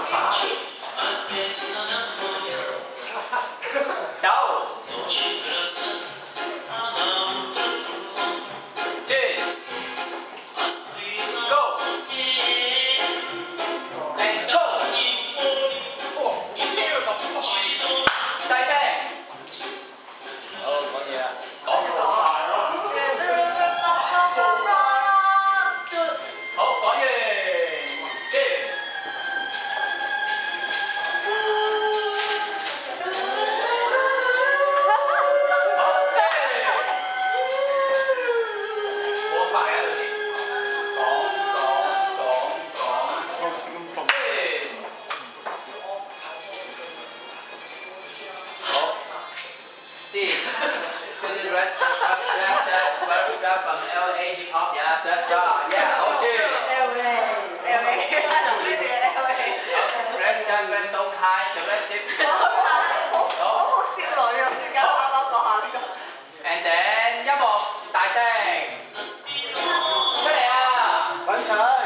走。Go. And go. 細聲。好，講嘢啦。講嘢好快咯。好，講完。Cheers。This is rest from LA hip hop, yeah, that's right, yeah,好知。Rest so kind, the rest deep。好少女啊，最近啱啱講下呢個。And then 音樂大聲，出嚟啊！滾場。